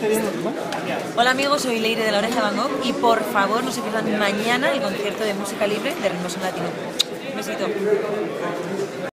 Hola amigos, soy Leire de La Oreja de Van Gogh y por favor no se pierdan mañana el concierto de música libre de Ritmos en Latino. Un besito.